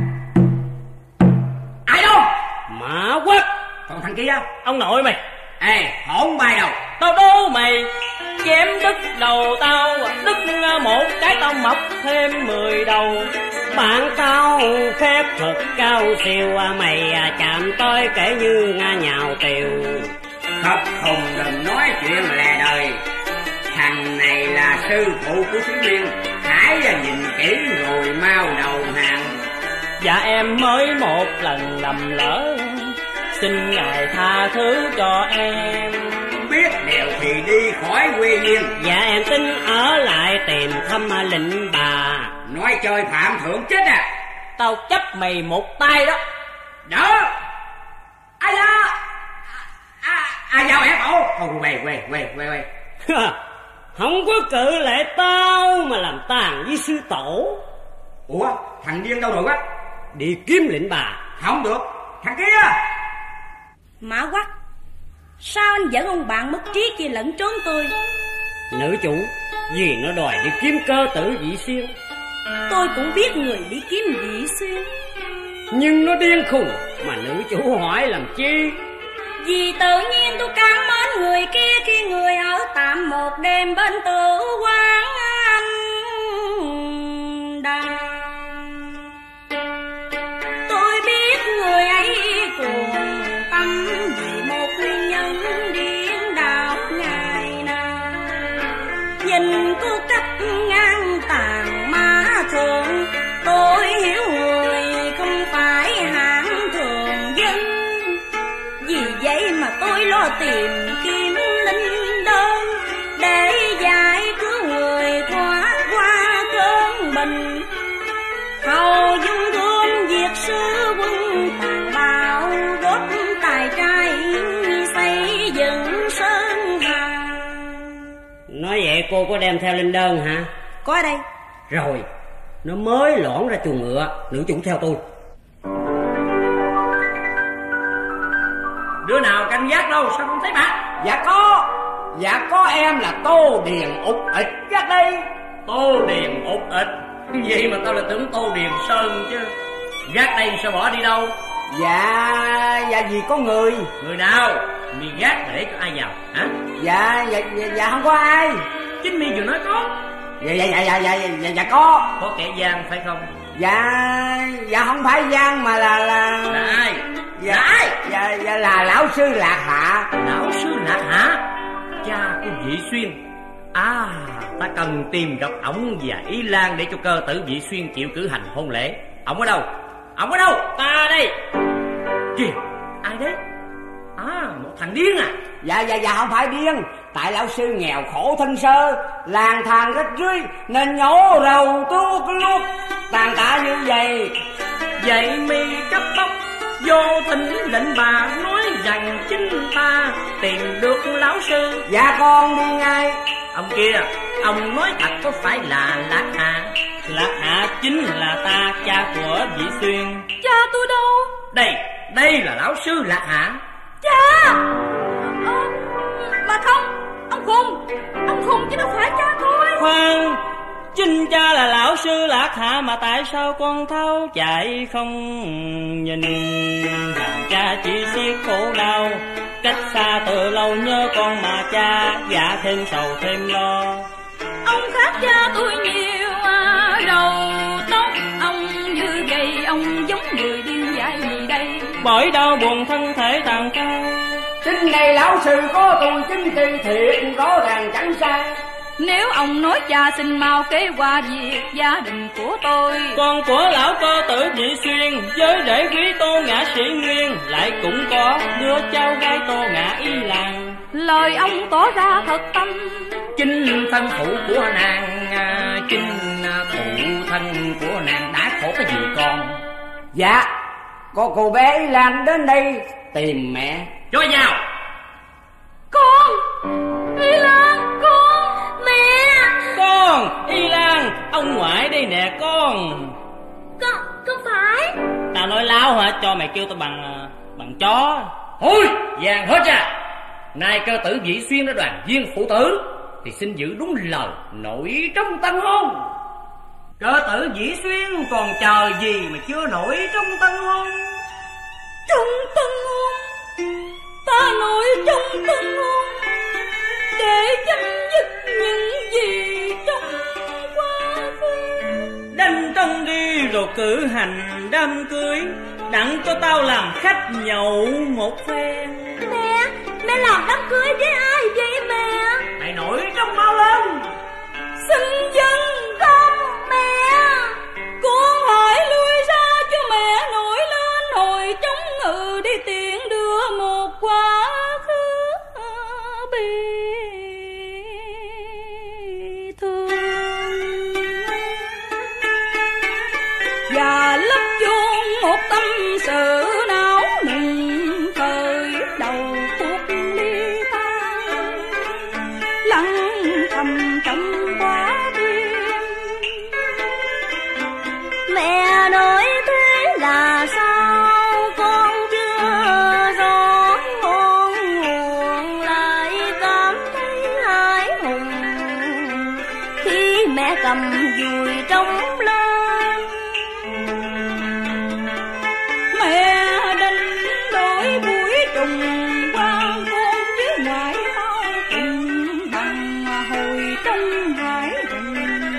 Ai đâu? Mã Quách. Còn thằng kia? Ông nội mày. Ê, hổn bài đầu. Tao đố mày, chém đứt đầu tao, đứt một cái tao mọc thêm mười đầu. Bạn tao phép thuật cao siêu, mày chạm tới kể như nga nhào tiều. Khóc hùng đừng nói chuyện lè đời. Thằng này là sư phụ của Sĩ Nguyên, hãy nhìn kỹ rồi mau đầu hàng. Dạ em mới một lần lầm lỡ, xin ngài tha thứ cho em. Biết điều thì đi khỏi quê viên. Dạ em tính ở lại tìm thăm lệnh bà. Nói chơi phạm thượng chết à. Tao chấp mày một tay đó. Đó. Ai da. À, à giao ép ổ. Thôi quay quay quay quay quay. Không có cự lại tao mà làm tàn với sư tổ. Ủa thằng điên đâu rồi quá? Đi kiếm lệnh bà. Không được. Thằng kia. Mã Quách, sao anh dẫn ông bạn mất trí kia lẫn trốn tôi? Nữ chủ, vì nó đòi đi kiếm cơ tử Vị Xuyên. Tôi cũng biết người đi kiếm Vị Xuyên, nhưng nó điên khùng mà nữ chủ hỏi làm chi? Vì tự nhiên tôi cảm mến người kia khi người ở tạm một đêm bên tử quán anh đào. Tôi biết người ấy cuồng tâm vì một nguyên nhân điên đảo ngày nào. Nhìn cô cách ngang tàn má thường, tôi hiểu người không phải hạng thường dân. Vì vậy mà tôi lo tìm kiếm linh đơn để giải cứu người thoát qua cơn bệnh. Hầu dung gươm diệt sư quân tàn bạo, góp tài trai xây dựng sơn hà. Nói vậy cô có đem theo linh đơn hả? Có ở đây. Rồi, nó mới lõn ra chuồng ngựa. Nữ chủ theo tôi. Đứa nào canh gác đâu, sao không thấy bà? Dạ có. Dạ có, em là Tô Điền Ục Ịch gác đây. Tô Điền Ục Ịch? Vậy mà tao là tưởng Tô Điền Sơn chứ. Gác đây sao bỏ đi đâu? Dạ, dạ vì có người. Người nào? Mi gác là để cho ai vào hả? Dạ, dạ, dạ, dạ không có ai. Chính Mi vừa nói có. Dạ, dạ, dạ, dạ, dạ, dạ, dạ có. Có kẻ gian phải không? Dạ, dạ không phải gian mà là là Là ai? Dạ, là ai? Dạ, dạ là lão sư Lạc Hạ. Lão sư Lạc Hạ? Cha của Vị Xuyên. À, ta cần tìm gặp ổng và Ý Lan để cho cơ tử Vị Xuyên chịu cử hành hôn lễ. Ổng ở đâu? Ổng ở đâu? Ta đây. Kìa, ai đấy? À, một thằng điên à? Dạ, dạ, dạ không phải điên. Tại lão sư nghèo khổ thân sơ, lang thang rách rưới nên nhổ rầu tuốt luốt tàn tạ như vậy. Vậy mi cấp tốc vô thỉnh lệnh bà nói rằng chính ta tìm được lão sư. Dạ con đi ngay. Ông kia, ông nói thật có phải là Lạc Hạ? Lạc Hạ chính là ta, cha của Dĩ Xuyên. Cha tôi đâu? Đây, đây là lão sư Lạc Hạ. Cha! Ờ, mà không, ông khùng, ông khùng chứ đâu phải cha tôi. Khoan, chính cha là lão sư Lạc Hạ mà tại sao con tháo chạy không nhìn? Hàng cha chỉ xiết khổ đau, cách xa từ lâu nhớ con mà cha dạ thêm sầu thêm lo. Ông khác cha tôi nhiều à, đầu tóc ông như vậy, ông giống người điên dại gì đây? Bởi đau buồn thân thể tàn phai. Xin này lão sư có tôi chính trị thiệt rõ ràng chẳng sai. Nếu ông nói cha xin mau kế qua việc gia đình của tôi. Con của lão cơ tử Dĩ Xuyên với rể quý Tô Ngã Sĩ Nguyên, lại cũng có đứa cháu gái Tô Ngã Y Làng. Lời ông tỏ ra thật tâm. Chính thân phụ của nàng, chính phụ thân của nàng đã khổ cái gì con? Dạ, có cô bé Y Lan đến đây tìm mẹ. Cho vào. Con Y Lan, con. Mẹ. Con Y Lan, ông ngoại đây nè con. Con, con phải. Tao nói láo hả? Cho mày kêu tao bằng bằng chó. Thôi, vàng hết ra. Nay cơ tử Dĩ Xuyên đã đoàn viên phụ tử, thì xin giữ đúng lời nổi trong tân hôn. Cơ tử Dĩ Xuyên còn chờ gì mà chưa nổi trong tân hôn? Trong tân hôn? Ta nổi trong tân hôn để chấm dứt những gì trong quá khứ. Đành trong đi rồi cử hành đám cưới, đặng cho tao làm khách nhậu một phen. Mẹ, mẹ làm đám cưới với ai vậy mẹ? Mày nổi trong bao lâu? Xin dân không mẹ. Con hãy lui ra cho mẹ nổi lên hồi trống ngự đi tiện đưa một quá khứ bi thương và lấp chôn một tâm sự não nùng thời đầu cuộc ly tan lặng thầm trong quá đêm. Mẹ nói thế là sao con chưa rõ, con nguồn lại cảm thấy hãi hùng khi mẹ cầm dùi trong lên. Mẹ đánh đổi buổi trùng quan con với ngoại bao cùng bằng hồi trong hải rừng.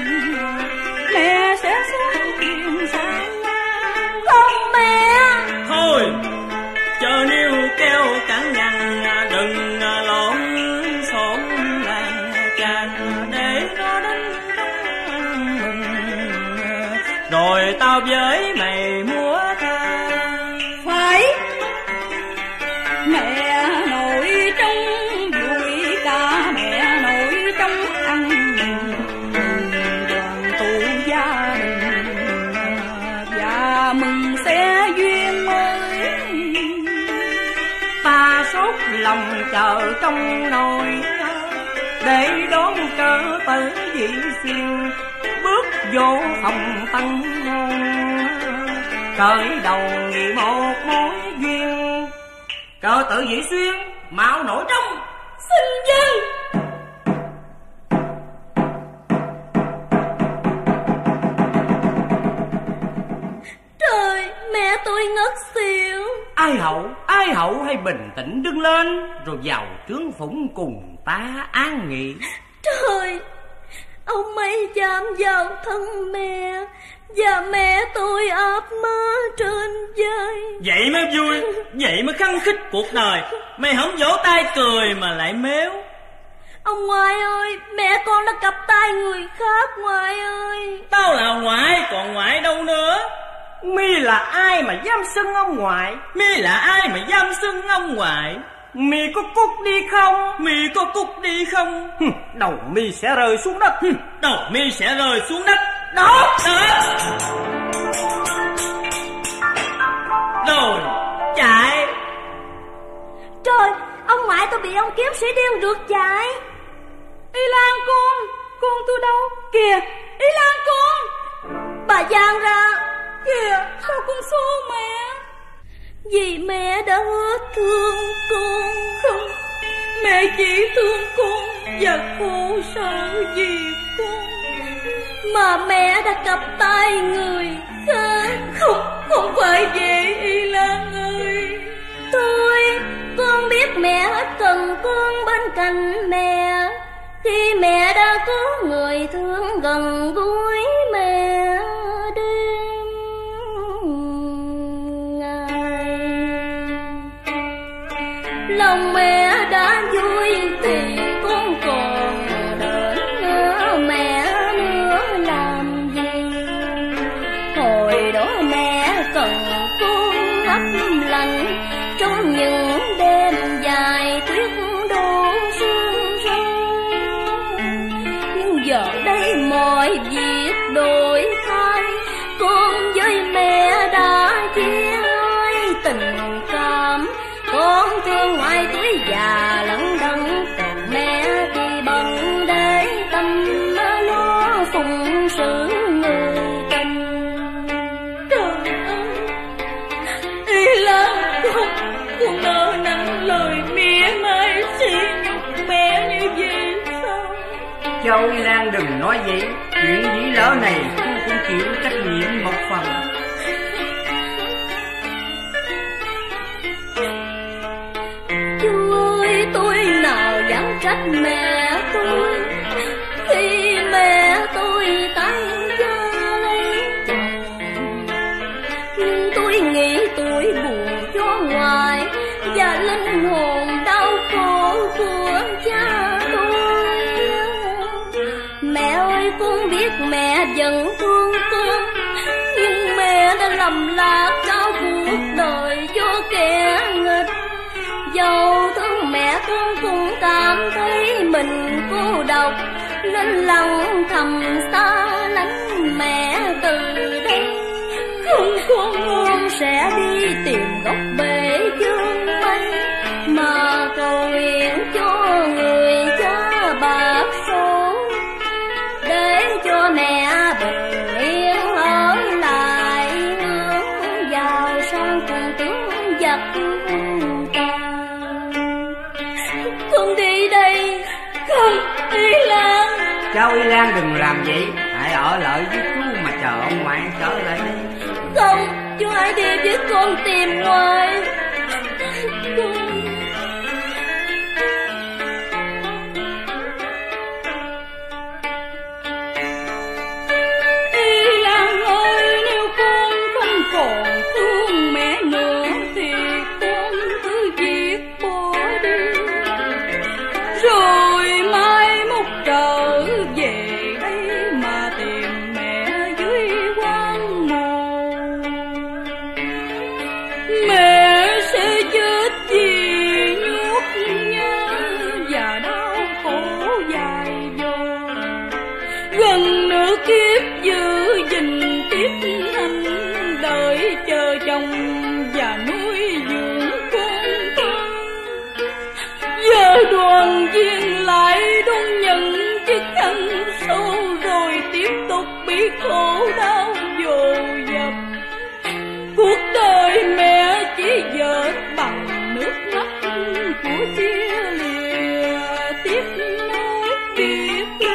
Mẹ sẽ xuống tiền sang không mẹ? Thôi, chờ níu keo cản nhằn, đừng lộn xộn làng chàng để nó đánh mừng. Rồi tao với mày múa tha. Phải. Mẹ nổi trong vui ca, mẹ nổi trong ăn mừng đoàn tụ gia đình và mừng sẽ duyên mới. Ta sốt lòng chờ trong nồi để đón cơ tử Dĩ Xuyên bước vô phòng tân hôn, khởi đầu nghị một mối duyên. Cơ tử Dĩ Xuyên mau nổi trong. Xin dân. Trời, mẹ tôi ngất xỉu. Ai hậu, ai hậu hay bình tĩnh đứng lên rồi vào trướng phủng cùng ta an nghỉ. Trời, ông ấy chạm vào thân mẹ và mẹ tôi ấp má trên vai. Vậy mới vui, vậy mới khăng khích cuộc đời. Mày không vỗ tay cười mà lại méo. Ông ngoại ơi, mẹ con đã cặp tay người khác ngoại ơi. Tao là ngoại, còn ngoại đâu nữa? Mi là ai mà dám xưng ông ngoại? Mi là ai mà dám xưng ông ngoại? Mi có cút đi không? Mi có cút đi không? Hừ, đầu Mi sẽ rơi xuống đất. Hừ, đầu Mi sẽ rơi xuống đất. Đó, đó. Rồi, chạy. trời, ông ngoại tôi bị ông kiếm sĩ điên rượt chạy. Y Lan con, con tôi đâu? Kìa, Y Lan con. Bà Giang ra. Kìa, sao con xô mẹ? Vì mẹ đã hứa thương con. Không, mẹ chỉ thương con và khổ sở vì con. Mà mẹ đã cặp tay người khác. Không, không phải vậy Y Lan ơi. Tôi, con biết mẹ hết cần con bên cạnh mẹ. Khi mẹ đã có người thương gần gũi mẹ đêm ngày. Lòng mẹ đã vui thì con còn đợi mẹ nữa làm gì. Hồi đó mẹ cần con ấp lạnh trong những đêm dài tuyết đổ sương rơi. Nhưng giờ đây mọi việc đổi thay, con với mẹ đã chia hai tình cảm. Con thương ngoại tuổi già lẫn đẫn, còn mẹ thì bận để tâm lo phụng sự người tình. Trời ơi, Y Lan con, con nỡ nặng lời mỉa mai sỉ nhục mẹ như vậy sao? Châu Y Lan đừng nói vậy. Chuyện dĩ lỡ này con cũng chịu trách nhiệm một phần. Chú ơi, tôi nào dám trách mẹ tôi khi mẹ tôi tay gia lấy chồng. Nhưng tôi nghĩ tuổi buồn cho ngoài và linh hồn đau khổ của cha tôi. Mẹ ơi, con biết mẹ vẫn thương con, nhưng mẹ đã lầm lạc trao cuộc đời cho kẻ nghịch. Dẫu thương mẹ con cũng cảm thấy mình cô độc, nên lòng thầm xa lánh mẹ từ đây. Không con ơi, Con sẽ đi tìm gốc bể dương mây, mà cầu nguyện cho người cha bạc số, để cho mẹ bình yên ở lại hướng vào sang cùng tướng giặc ta. Con đi đây. không Y Lan. Châu Y Lan đừng làm vậy. Hãy ở lại với chú mà chờ ông ngoại trở lại đi. Không, chú hãy đi với con tìm ngoại. Con... Y Lan ơi, nếu con không còn thương mẹ nữa thì con cứ việc bỏ đi, rồi mai mốt trở về đây mà tìm mẹ dưới quan mộ. Mẹ sẽ chết vì nhút nhát và đau khổ dài dòng. Gần nửa kiếp giữ gìn tiếp anh, đợi chờ chồng và nuôi dưỡng con thơ. Giờ đoàn viên lại đón nhận chức ăn sâu, rồi tiếp tục bị khổ đau dồn dập. Cuộc đời mẹ chỉ dệt bằng nước mắt của chia lìa, tiếp nối biệt ly.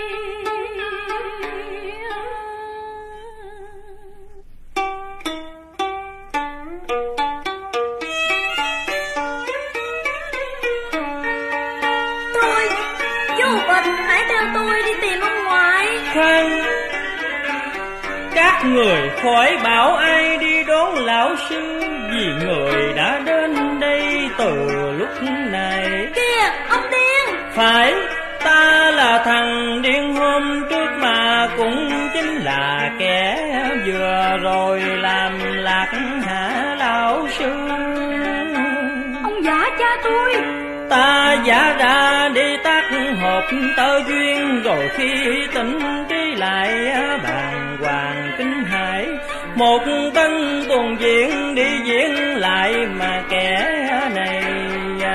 Thôi, chú Bình, hãy theo tôi đi tìm ông ngoại. Khoan, các người khỏi bảo ai đi đón lão sư, vì người đã đến đây từ lúc này. Kìa, ông điên. Phải, ta là thằng điên hôm trước mà cũng chính là kẻ vừa rồi làm lạc hạ lão sư. Ông giả cha tôi. Ta giả ra đi tác hộp tơ duyên, rồi khi tỉnh trí lại bàng hoàng kinh hãi. Một tân tuần diễn đi diễn lại mà kẻ này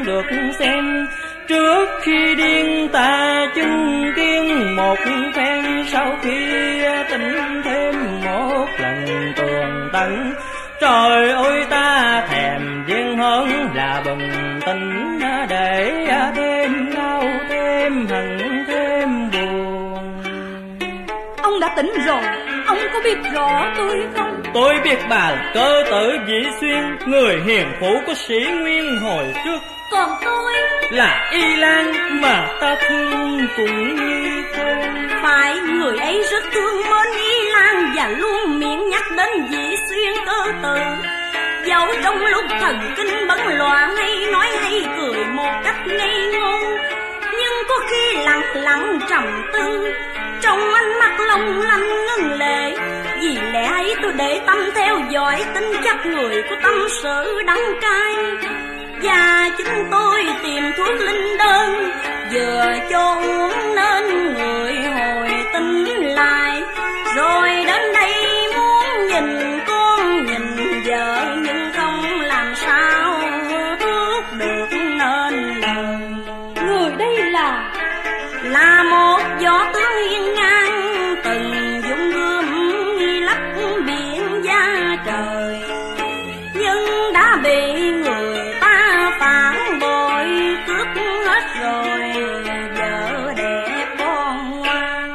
duyên được xem. Trước khi điên ta chứng kiến một phen, sau khi tỉnh thêm một lần tường tận. Trời ơi ta thèm duyên hơn là bừng tỉnh, để thêm đau thêm hận thêm buồn. Ông đã tỉnh rồi, ông có biết rõ tôi không? Tôi biết bà là cơ tử Dĩ Xuyên, người hiền phụ của Sĩ Nguyên hồi trước. Còn tôi là Y Lan mà ta thương cũng như con. phải, người ấy rất thương mến Y Lan và luôn miệng nhắc đến Dĩ Xuyên cơ tử. Dẫu trong lúc thần kinh bấn loạn hay nói hay cười một cách ngây ngô, nhưng có khi lặng lặng trầm tư, trong ánh mắt long lanh ngân lệ. Vì lẽ ấy tôi để tâm theo dõi tính chất người của tâm sự đắng cay, và chính tôi tìm thuốc linh đơn vừa cho uống nên người hồi tỉnh lại. Rồi đến đây muốn nhìn con nhìn vợ, nhưng không làm sao thuốc được nên lời. Người đây là là một võ tướng hiên ngang, từng dung gươm lấp biển da trời, nhưng đã bị người ta phản bội cướp hết rồi vợ đẹp con ngoan.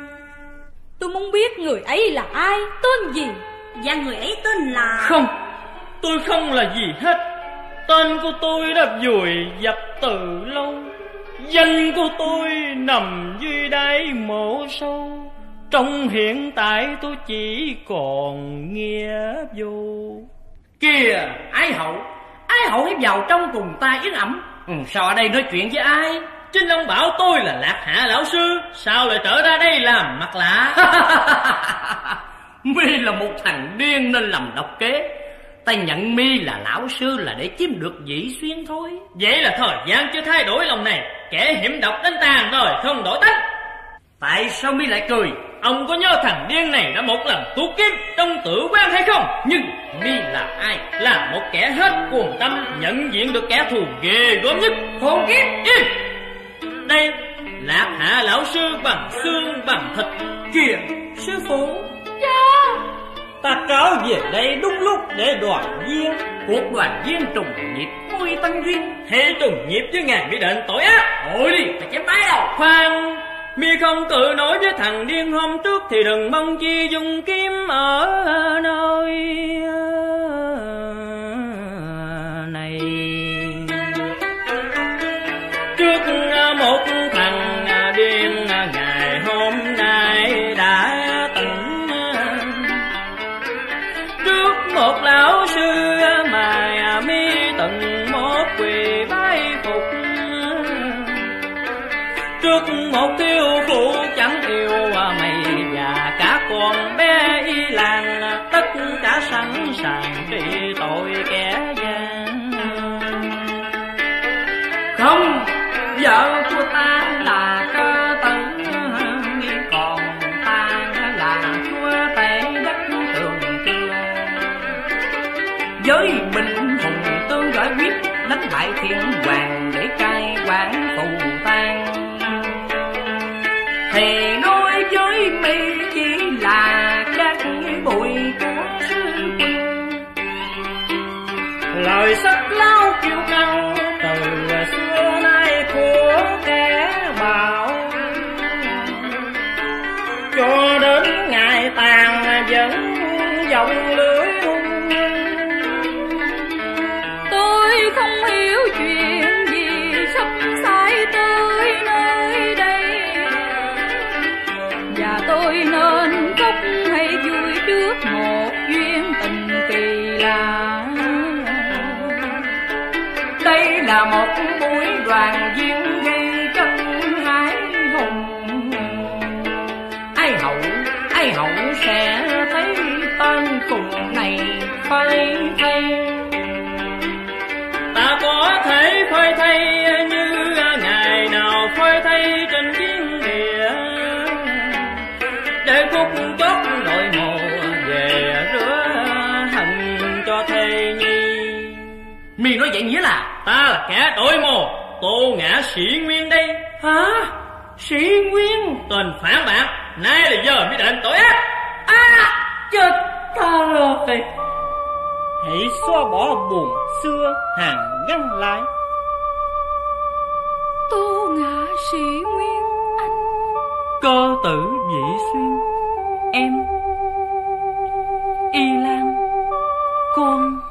Tôi muốn biết người ấy là ai, tên gì? Và người ấy tên là... Không, tôi không là gì hết. Tên của tôi đã vùi dập từ lâu. Danh của tôi nằm dưới đáy mộ sâu. Trong hiện tại tôi chỉ còn nghĩa vô. Kìa, Ái Hậu, Ái Hậu hãy vào trong cùng ta yến ẩm. Ừ, sao ở đây nói chuyện với ai? Chính ông bảo tôi là Lạc Hạ lão sư, sao lại trở ra đây làm mặt lạ? Mi là một thằng điên nên làm độc kế. Ta nhận Mi là lão sư là để chiếm được Dĩ Xuyên thôi. Vậy là thời gian chưa thay đổi lòng này, kẻ hiểm độc đến tàn rồi không đổi tánh. Tại sao Mi lại cười? Ông có nhớ thằng điên này đã một lần tuốt kiếm trong tử quan hay không? Nhưng Mi là ai? Là một kẻ hết cuồng tâm, nhận diện được kẻ thù ghê gớm nhất. Khốn kiếp! Im! Đây, Lạc Hạ lão sư bằng xương bằng thịt. Kìa, sư phụ. Cha, Ta trở về đây đúng lúc để đoàn viên. Cuộc đoàn viên trùng nhịp môi tăng duyên. Hệ trùng nhịp với ngài Mỹ Định tội ác. Thôi đi, phải chém bái đâu. Khoan, mi không tự nói với thằng điên hôm trước thì đừng mong chi dùng kiếm ở nơi này. Trước một thằng điên ngày hôm nay đã tỉnh, trước một lão sư mà mi từng một quỳ bái phục, trước một thiếu phụ chẳng yêu mày và cả con bé Y Lan, tất cả sẵn sàng trị tội kẻ gian. Không, vợ của ta là cơ tử, còn ta là chúa tể đất Tường Trương. Với binh hùng tương giải quyết, đánh bại thiên hoàng để cai quản phù tang. Thì nói với mi chỉ là các bụi của sư quân. Lời sắc lao kiêu căng từ xưa nay của kẻ bạo, cho đến ngày tàn vẫn dòng lưới hung. tôi không hiểu chuyện gì sắp xảy tới nơi đây, và tôi nên khóc hay vui trước một duyên tình kỳ lạ. Đây là một buổi đoàn viên gây chân ái hùng. Ai hậu, ai hậu sẽ thấy tên cùng này phai thay. Ta có thể phơi thay như ngày nào phơi thay trên chiến địa, để phút chốc đội mồ về rửa hận cho thê nhi. Mi nói vậy nghĩa là ta là kẻ tội mồ Tô Ngã Sĩ Nguyên đây. Hả? Sĩ Nguyên? Tên phản bạn, nay là giờ mới đền tội ác. À, chết ta rồi. Hãy xóa bỏ buồn xưa hàng ngăn lại. Tô Ngã Sĩ Nguyên anh. Cơ tử Vị Xuyên, em Y Lan, con